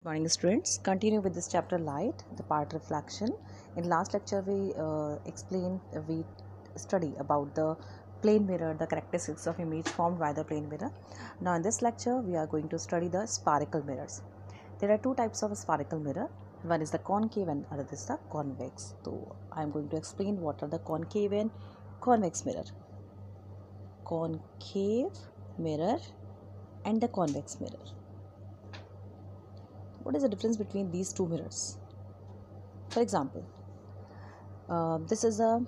Morning students, continue with this chapter light, the part reflection. In last lecture we study about the plane mirror, the characteristics of image formed by the plane mirror. Now in this lecture we are going to study the spherical mirrors. There are two types of spherical mirror. One is the concave and other is the convex. So I am going to explain what are the concave and convex mirror. Concave mirror and the convex mirror. What is the difference between these two mirrors? For example, this is a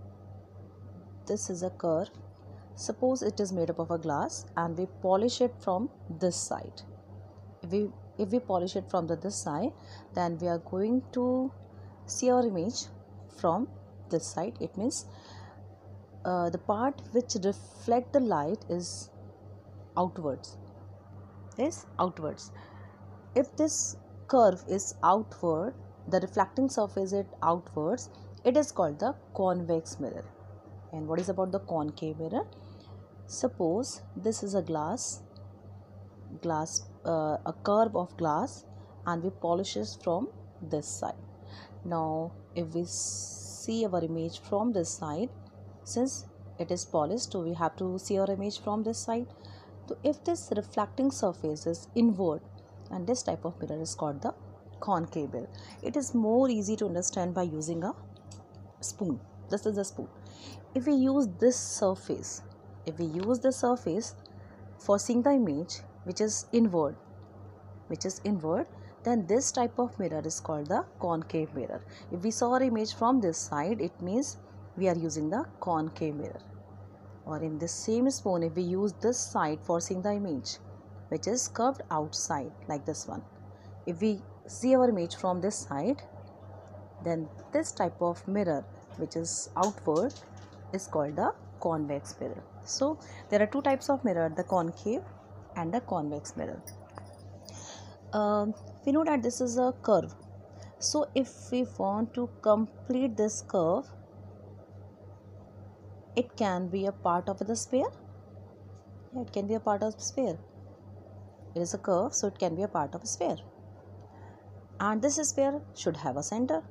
curve. Suppose it is made up of a glass and we polish it from this side. If we polish it from this side, then we are going to see our image from this side. It means the part which reflect the light is outwards. If this curve is outward, the reflecting surface is outwards, it is called the convex mirror. And what is about the concave mirror? Suppose this is a a curve of glass, and we polish it from this side. Now if we see our image from this side, since it is polished, so we have to see our image from this side. So if this reflecting surface is inward, and this type of mirror is called the concave mirror. It is more easy to understand by using a spoon. This is a spoon. If we use this surface for seeing the image which is inward, then this type of mirror is called the concave mirror. If we saw our image from this side, it means we are using the concave mirror. Or in this same spoon, if we use this side for seeing the image which is curved outside, like this one, if we see our image from this side, then this type of mirror which is outward is called the convex mirror. So there are two types of mirror, the concave and the convex mirror. We know that this is a curve. So if we want to complete this curve, it can be a part of the sphere. It can be a part of the sphere. It is a curve, so it can be a part of a sphere. And this sphere should have a center.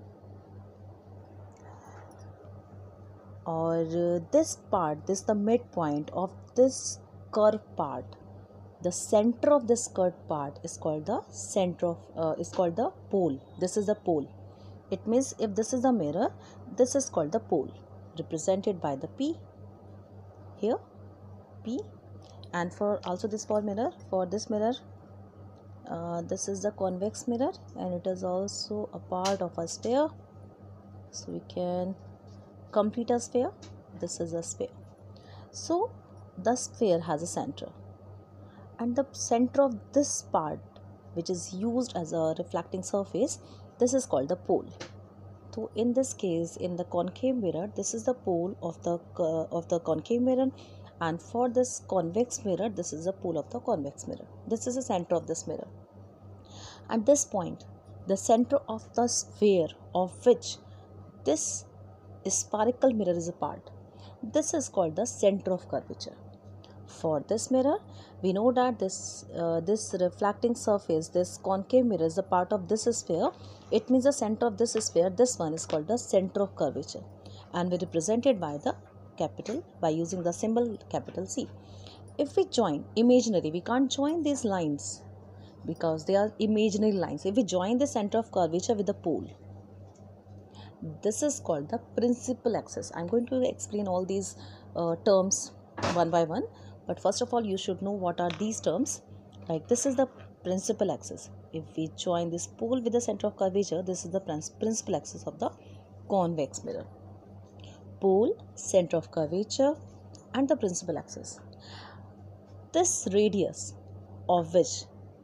Or this the midpoint of this curve part, the center of this curved part is called the the pole. This is the pole. It means if this is the mirror, this is called the pole, represented by the P here, P. And for this mirror, this is the convex mirror, and it is also a part of a sphere. So we can complete a sphere. This is a sphere. So the sphere has a center, and the center of this part, which is used as a reflecting surface, this is called the pole. So in this case, in the concave mirror, this is the pole of the concave mirror, and for this convex mirror, this is the pole of the convex mirror. This is the center of this mirror. At this point, the center of the sphere of which this spherical mirror is a part, this is called the center of curvature. For this mirror, we know that this reflecting surface, this concave mirror, is a part of this sphere. It means the center of this sphere, this one, is called the center of curvature, and we represent it by using the symbol capital C. If we join imaginary, we can't join these lines because they are imaginary lines. If we join the center of curvature with the pole, this is called the principal axis. I'm going to explain all these terms one by one, but first of all you should know what are these terms. Like, this is the principal axis. If we join this pole with the center of curvature, this is the principal axis of the convex mirror. Pole, center of curvature, and the principal axis. This radius of which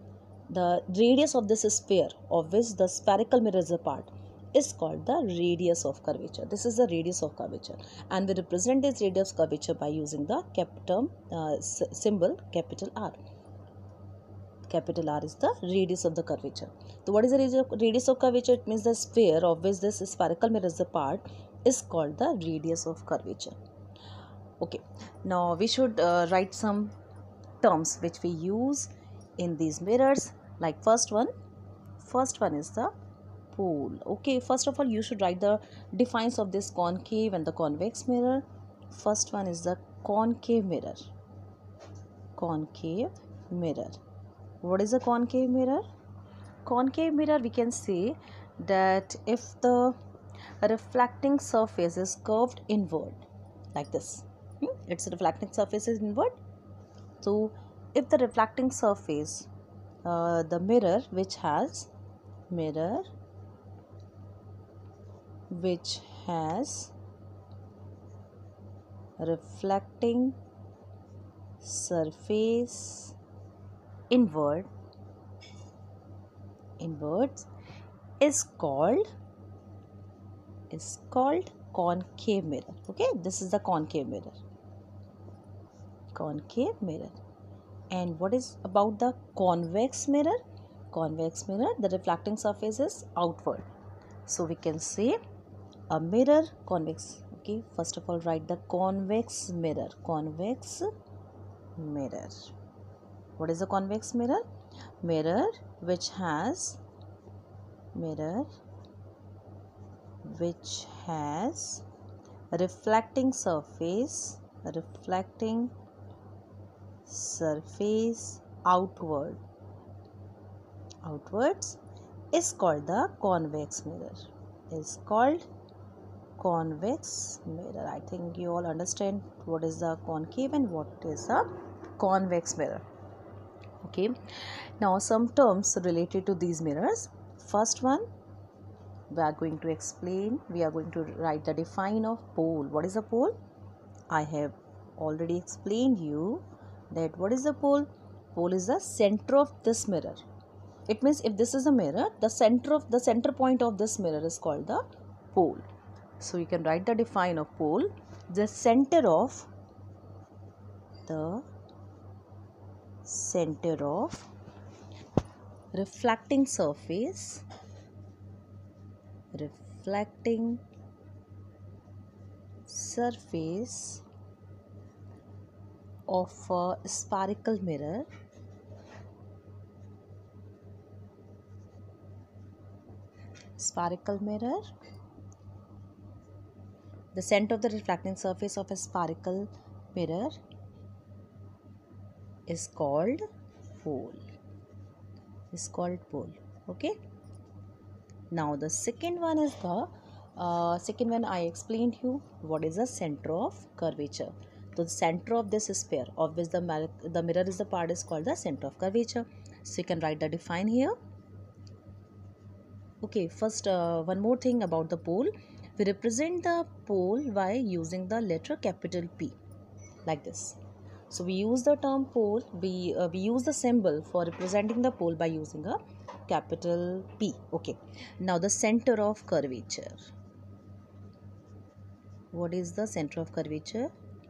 this sphere of which the spherical mirror is a part is called the radius of curvature. This is the radius of curvature, and we represent this radius of curvature by using the symbol capital R. Capital R is the radius of the curvature. So what is the radius of curvature? It means the sphere of which this spherical mirror is a part is called the radius of curvature. Okay, now we should write some terms which we use in these mirrors. Like, first one, first one is the pole. Okay, first of all you should write the defines of this concave and the convex mirror. First one is the concave mirror. Concave mirror. What is a concave mirror? Concave mirror, we can say that if the reflecting surface is curved inward like this, its reflecting surface is inward. So if the reflecting surface, the mirror which has reflecting surface inwards is called concave mirror. Okay, this is the concave mirror. And what is about the convex mirror? Convex mirror, the reflecting surface is outward. So we can say a mirror convex. Okay, first of all write the convex mirror. What is a convex mirror? Mirror which has reflecting surface outwards is called the convex mirror. I think you all understand what is the concave and what is the convex mirror. Okay, now some terms related to these mirrors. First one, we are going to write the define of pole. What is a pole? I have already explained you that what is the pole? Pole is the center of this mirror. It means if this is a mirror, the center point of this mirror is called the pole. So you can write the define of pole. The center of reflecting surface of a spherical mirror the center of the reflecting surface of a spherical mirror is called pole. Okay, now the second one is I explained you what is the center of curvature. So the center of this sphere of which the mirror is the part is called the center of curvature. So you can write the define here. Okay, first one more thing about the pole. We represent the pole by using the letter capital P like this. So we use the term pole, we use the symbol for representing the pole by using a capital P. Okay, now the center of curvature. What is the center of curvature?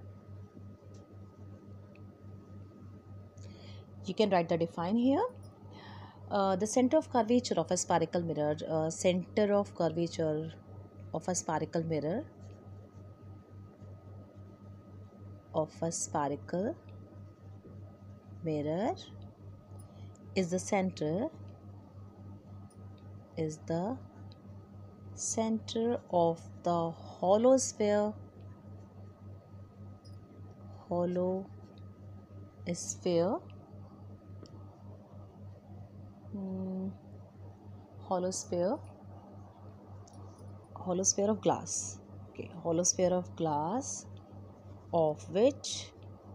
You can write the define here. The center of curvature of a spherical mirror, is the center of the hollow sphere of glass. Okay, hollow sphere of glass of which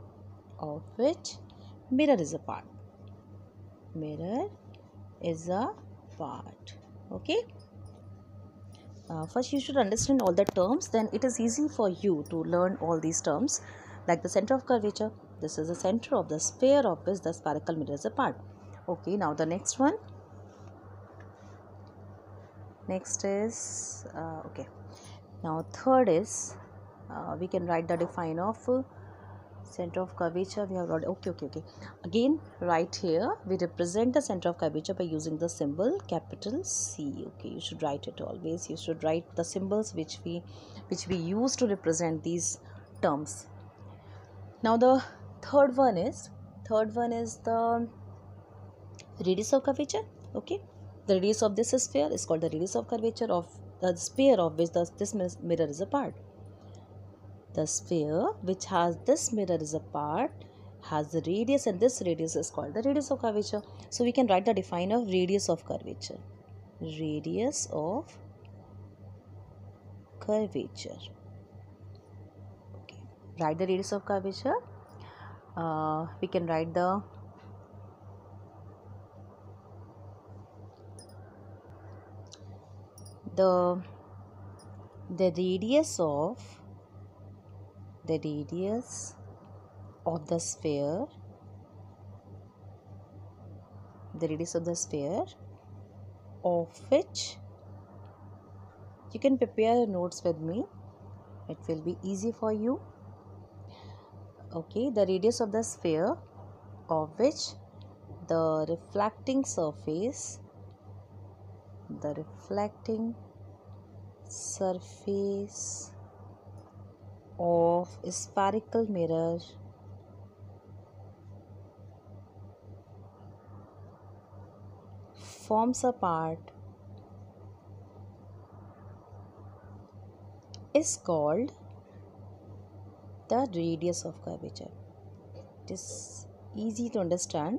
mirror is a part. Okay, first you should understand all the terms, then it is easy for you to learn all these terms. Like the center of curvature, this is the center of the sphere of which the spherical mirror is a part. Okay, now the next one. Next is okay, now third is we can write the define of center of curvature. We have already okay. Again, right here we represent the center of curvature by using the symbol capital C. Okay, you should write it always. You should write the symbols which we use to represent these terms. Now the third one is the radius of curvature. Okay, The radius of this sphere is called the radius of curvature of the sphere of which this mirror is a part. The sphere which has this mirror is a part has the radius, and this radius is called the radius of curvature. So we can write the definition of radius of curvature. Radius of curvature. Okay. Write the radius of curvature. We can write the radius of the sphere, the radius of the sphere of which, you can prepare your notes with me, it will be easy for you. Okay, the radius of the sphere of which the reflecting surface of a spherical mirror forms a part is called the radius of curvature. It is easy to understand.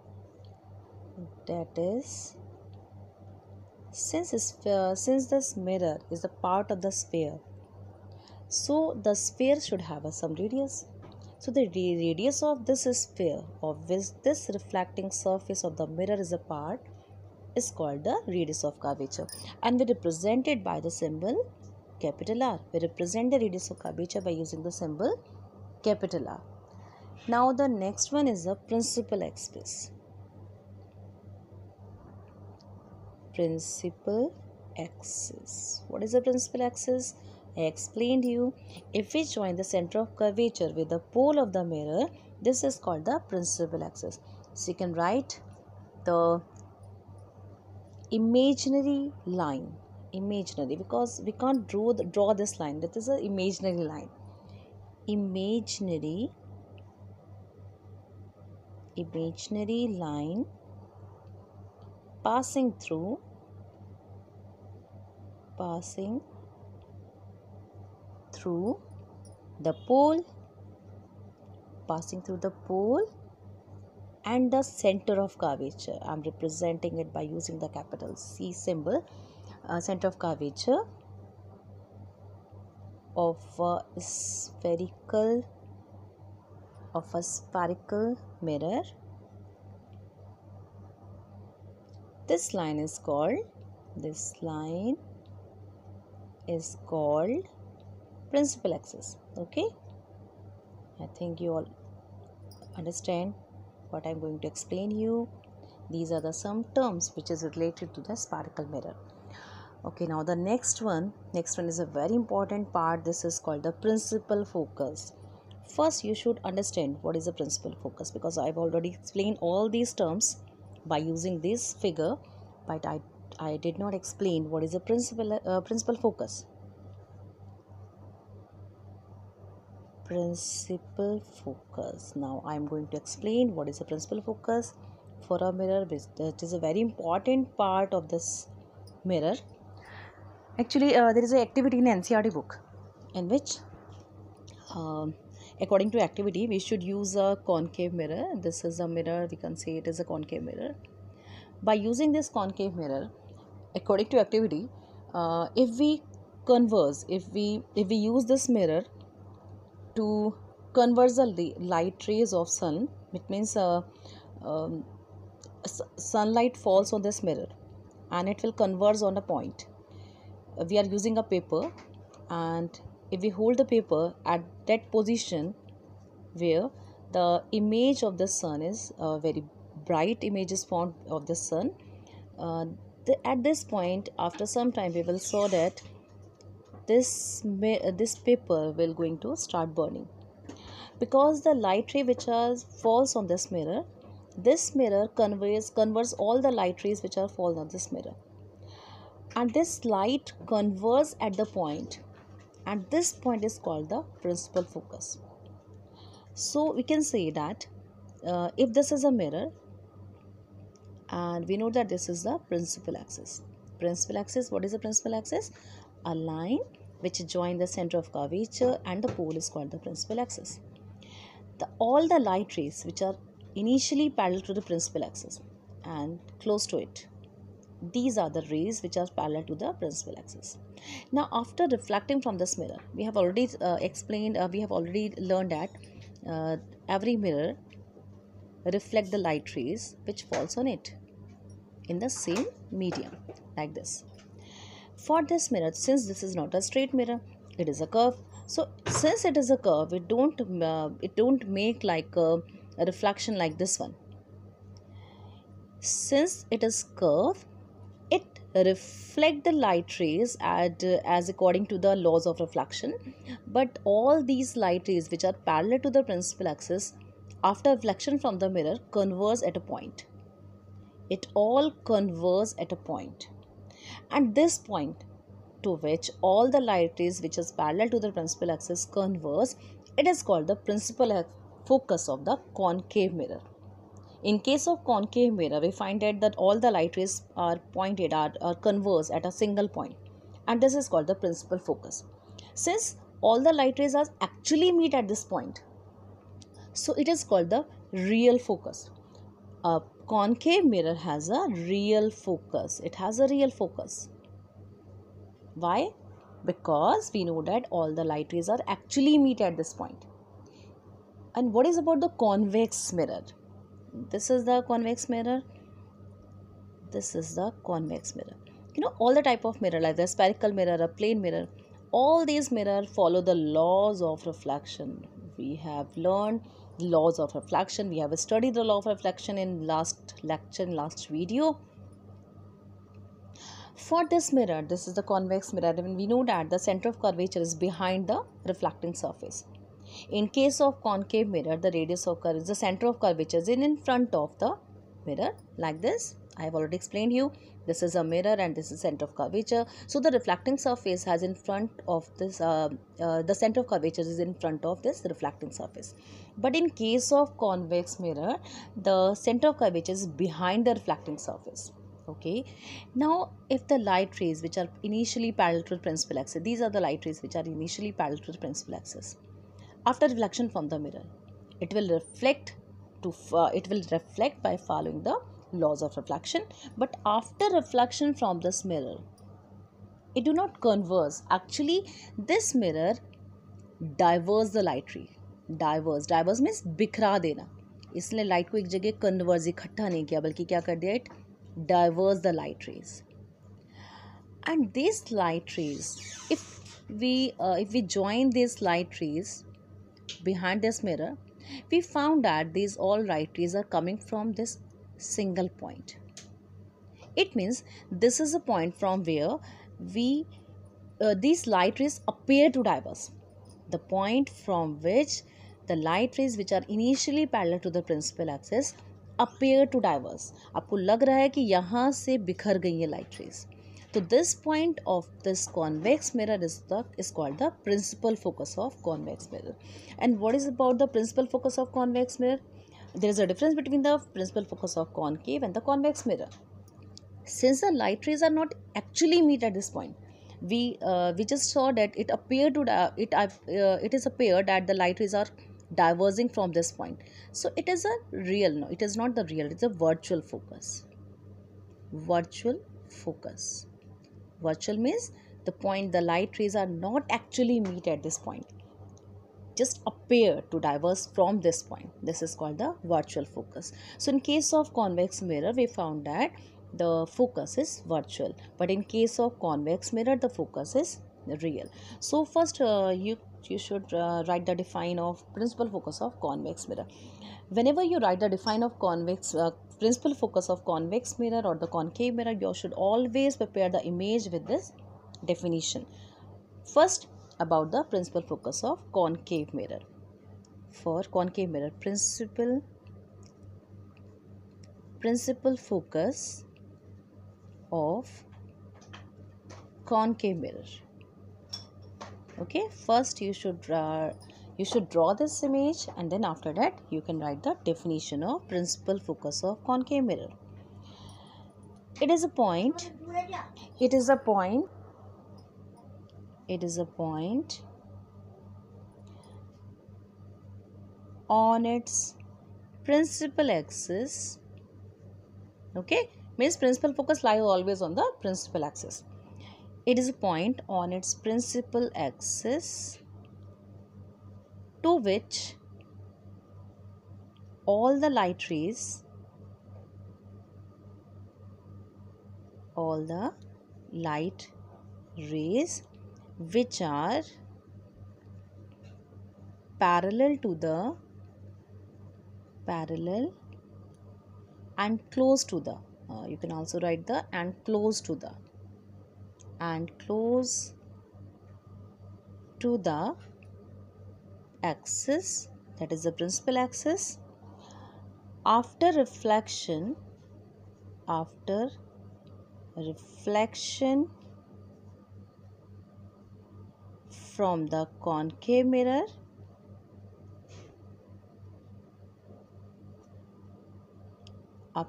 That is, since this mirror is a part of the sphere, so the sphere should have some radius. So the radius of this sphere of which this reflecting surface of the mirror is a part is called the radius of curvature, and we represent it by the symbol capital R. We represent the radius of curvature by using the symbol capital R. Now the next one is the principal axis. Principal axis. What is the principal axis? I explained you. If we join the center of curvature with the pole of the mirror, this is called the principal axis. So you can write the imaginary line. Imaginary, because we can't draw this line. That is an imaginary line. Imaginary line passing through the pole, and the center of curvature. I am representing it by using the capital C symbol. Center of curvature of a spherical mirror. This line is called principal axis. Okay, I think you all understand what I am going to explain you. These are the some terms which is related to the spherical mirror. Okay, now the next one is a very important part. This is called the principal focus. First, you should understand what is a principal focus, because I have already explained all these terms by using this figure, but I did not explain what is a principal focus. Principal focus. Now I am going to explain what is a principal focus for a mirror. That is a very important part of this mirror. Actually, there is an activity in NCERT book in which, according to activity, we should use a concave mirror. This is a mirror, we can say it is a concave mirror. By using this concave mirror, according to activity, if we use this mirror to converge the light rays of sun, it means sunlight falls on this mirror and it will converge on a point. We are using a paper, and if we hold the paper at that position where the image of the sun is very bright image is formed of the sun, at this point, after some time, we will saw that this paper will going to start burning, because the light ray which falls on this mirror converts all the light rays which are falling on this mirror, and this light converges at the point, and this point is called the principal focus. So we can say that if this is a mirror, and we know that this is the principal axis. Principal axis, what is the principal axis? A line which joins the center of curvature and the pole is called the principal axis. All the light rays which are initially parallel to the principal axis and close to it, these are the rays which are parallel to the principal axis. Now after reflecting from this mirror, we have already learned that every mirror reflect the light rays which falls on it in the same medium, like this. For this mirror, since this is not a straight mirror, it is a curve. So since it is a curve, it don't make like a reflection like this one. Since it is curve, it reflect the light rays as according to the laws of reflection. But all these light rays which are parallel to the principal axis, after reflection from the mirror, converge at a point. It all converges at a point, and this point to which all the light rays which is parallel to the principal axis converge, it is called the principal focus of the concave mirror. In case of concave mirror, we find that all the light rays are pointed at or converge at a single point, and this is called the principal focus. Since all the light rays are actually meet at this point, so it is called the real focus. A concave mirror has a real focus. It has a real focus. Why? Because we know that all the light rays are actually meet at this point. And what is about the convex mirror? This is the convex mirror. This is the convex mirror. You know, all the type of mirror, like the spherical mirror, a plane mirror, all these mirrors follow the laws of reflection. We have learned laws of reflection. We have studied the law of reflection in last lecture, in last video. For this mirror, this is the convex mirror, and we know that the center of curvature is behind the reflecting surface. In case of concave mirror, the radius of curve is the center of curvature is in front of the mirror, like this. I have already explained you. This is a mirror and this is center of curvature. So the reflecting surface has in front of this, the center of curvature is in front of this reflecting surface. But in case of convex mirror, the center of curvature is behind the reflecting surface. Okay. Now, if the light rays which are initially parallel to the principal axis, these are the light rays which are initially parallel to the principal axis. After reflection from the mirror, it will reflect by following the laws of reflection. But after reflection from this mirror, it do not converge. Actually, this mirror diverge the light ray. Diverge means बिखरा देना. इसलिए light को एक जगह converge इकट्ठा नहीं किया, बल्कि क्या कर दिया, it diverge the light rays. And these light rays, if we join these light rays behind this mirror, we found that these all light rays are coming from this single point. It means this is a point from where these light rays appear to diverge. The point from which the light rays which are initially parallel to the principal axis appear to diverge. आपको लग रहा है कि यहाँ से बिखर गई है light rays. So this point of this convex mirror is called the principal focus of convex mirror. And what is about the principal focus of convex mirror? There is a difference between the principal focus of concave and the convex mirror. Since the light rays are not actually meet at this point, we just saw that it appeared that the light rays are diverging from this point. So it is a real, no, it is not the real, it's a virtual focus. Virtual focus. Virtual means the point the light rays are not actually meet at this point, just appear to diverge from this point. This is called the virtual focus. So in case of convex mirror, we found that the focus is virtual, but in case of convex mirror, the focus is real. So first you should write the define of principal focus of convex mirror. Whenever you write the define of principal focus of convex mirror or the concave mirror, you should always prepare the image with this definition. First, about the principal focus of concave mirror. For concave mirror, principal focus of concave mirror. Okay, first you should draw this image, and then after that you can write the definition of principal focus of concave mirror. It is a point. It is a point. It is a point on its principal axis. Okay, means principal focus lies always on the principal axis. It is a point on its principal axis to which all the light rays which are parallel and close to the you can also write the and close to the axis, that is the principal axis, after reflection from the concave mirror I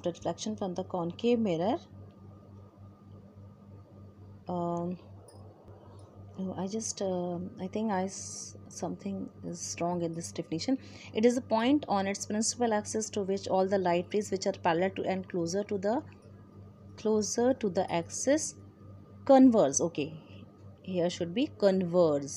think something is wrong in this definition. It is a point on its principal axis to which all the light rays which are parallel to and closer to the axis converge. Okay, here should be converge.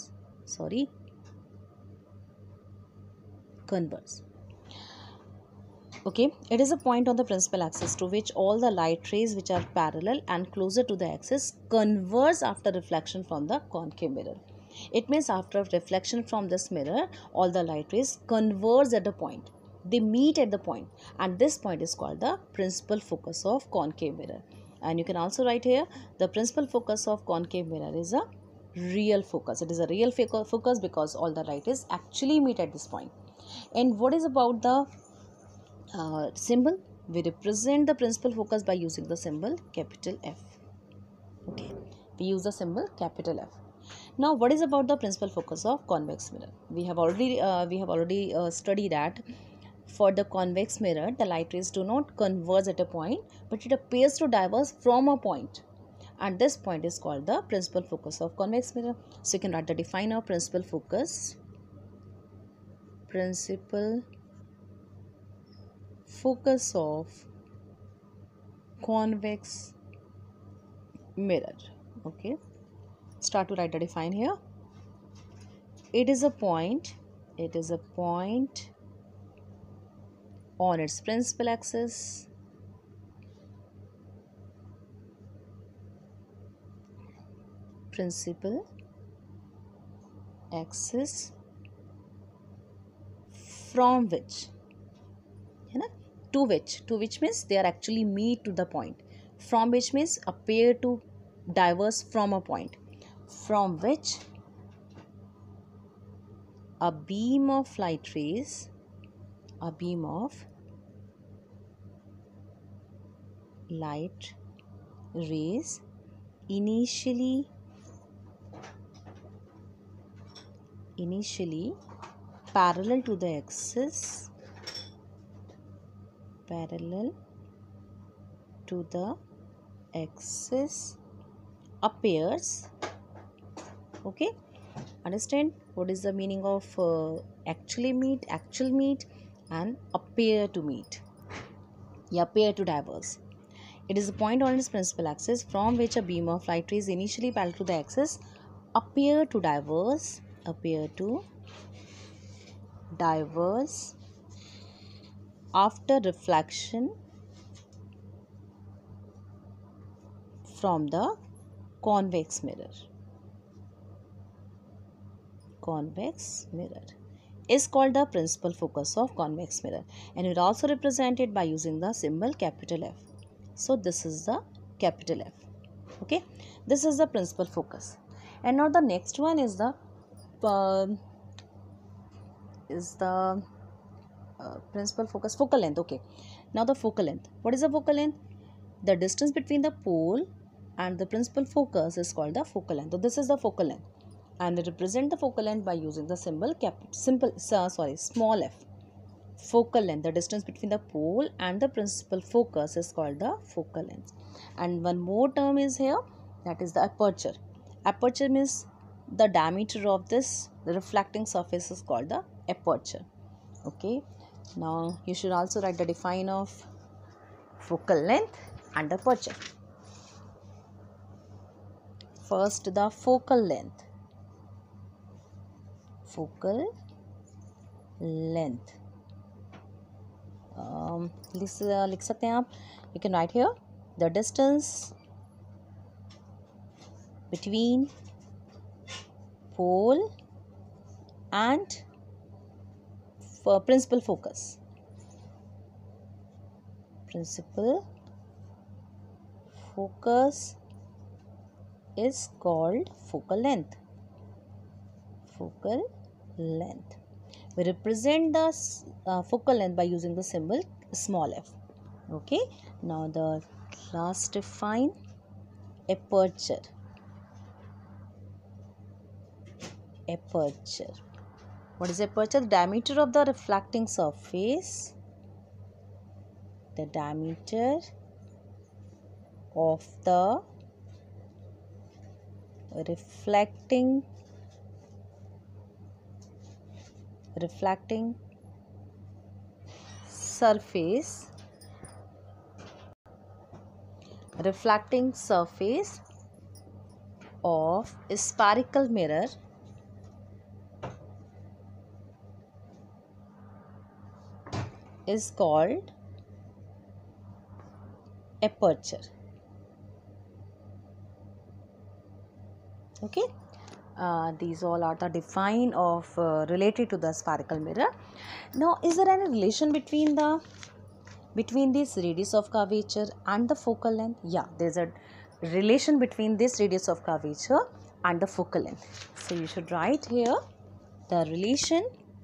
Okay, it is a point on the principal axis to which all the light rays which are parallel and closer to the axis converge after reflection from the concave mirror. It means after reflection from this mirror, all the light rays converge at a point. They meet at the point, and this point is called the principal focus of concave mirror. And you can also write here, the principal focus of concave mirror is a real focus. It is a real focus because all the light rays actually meet at this point. And what is about the symbol? We represent the principal focus by using the symbol capital F. Okay, we use the symbol capital F. Now, what is about the principal focus of convex mirror? We have already studied that for the convex mirror, the light rays do not converge at a point, but it appears to diverge from a point, and this point is called the principal focus of convex mirror. So you can write the define of principal focus. Principal focus of convex mirror. Okay, start to write the define here. It is a point on its principal axis from which, to which means they are actually meet to the point. From which means appear to diverge from a point, from which a beam of light rays initially parallel to the axis appears. Okay, understand what is the meaning of actual meet and appear to meet, appear to diverge. It is a point on its principal axis from which a beam of light rays initially parallel to the axis appear to diverge after reflection from the convex mirror is called the principal focus of convex mirror, and it also represented by using the symbol capital F. So this is the capital F. Okay, this is the principal focus. And now the next one is the principal focus, focal length. Okay, now the focal length. What is the focal length? The distance between the pole and the principal focus is called the focal length. So this is the focal length, and we represent the focal length by using the symbol small f. focal length. The distance between the pole and the principal focus is called the focal length. And one more term is here, that is the aperture. Aperture means the diameter of this reflecting surface is called the aperture. Okay, now you should also write the define of focal length and aperture. First, the focal length. Focal length. लिख सकते हैं आप. You can write here the distance between pole and principal focus. Principal focus is called focal length. Focal length. We represent the focal length by using the symbol small f. Okay. Now the last define aperture. Aperture. What is aperture? The diameter of the reflecting surface. The diameter of the reflecting surface of a spherical mirror is called aperture. Okay. These all are the define of related to the spherical mirror. Now, is there any relation between this radius of curvature and the focal length? Yeah, there is a relation between this radius of curvature and the focal length. So you should write here the relation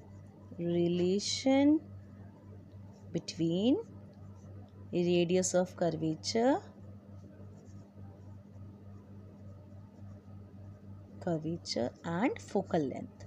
between radius of curvature and focal length.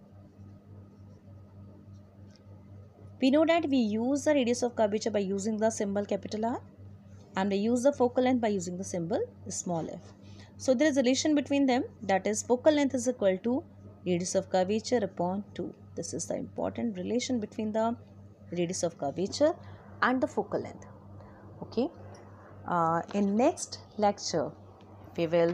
We know that we use the radius of curvature by using the symbol capital R, and we use the focal length by using the symbol small f. So there is a relation between them, that is focal length is equal to radius of curvature upon 2. This is the important relation between the radius of curvature and the focal length. Okay. In next lecture we will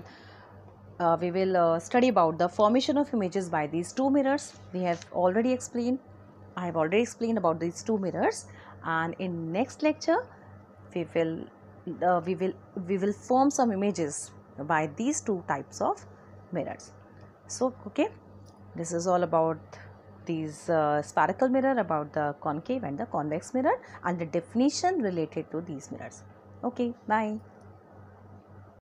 study about the formation of images by these two mirrors. I have already explained about these two mirrors, and in next lecture we will form some images by these two types of mirrors. So okay, this is all about these spherical mirror, about the concave and the convex mirror, and the definition related to these mirrors. Okay, bye.